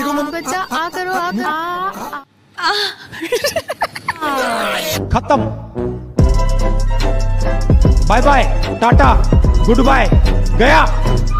देखो मम्मी। बच्चा आ करो आ खत्म। Bye bye, tata, goodbye, गया।